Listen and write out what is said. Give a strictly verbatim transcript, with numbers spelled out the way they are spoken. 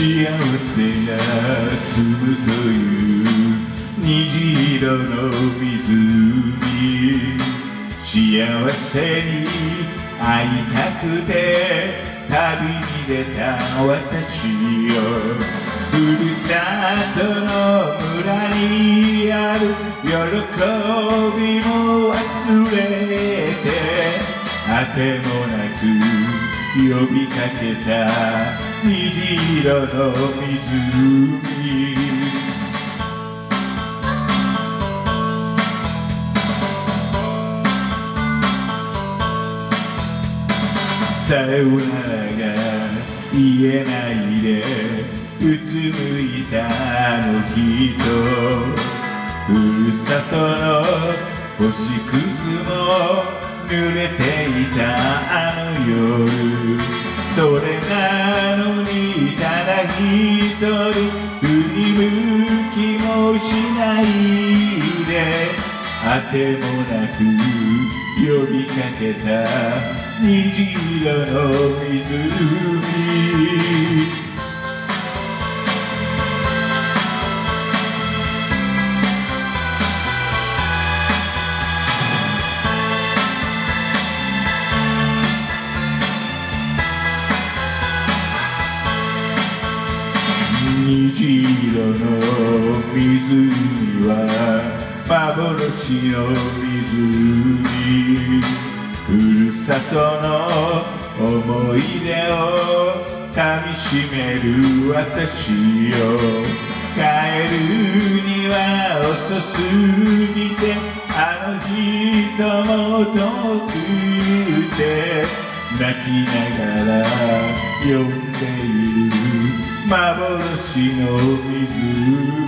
幸せが住むという虹色の湖、幸せに会いたくて旅に出た私よ。ふるさとの村にある喜びも忘れて、あてもなく呼びかけた虹色の湖。さよならが言えないでうつむいたあの日と、ふるさとの星屑も濡れていたあの夜、それなのにただ一人振り向きもしないで、あてもなく呼びかけた虹色の湖。虹色の湖は幻の湖、ふるさとの思い出をかみしめる私よ。帰るには遅すぎてあの人も遠くて、泣きながら呼んでいる幻の湖。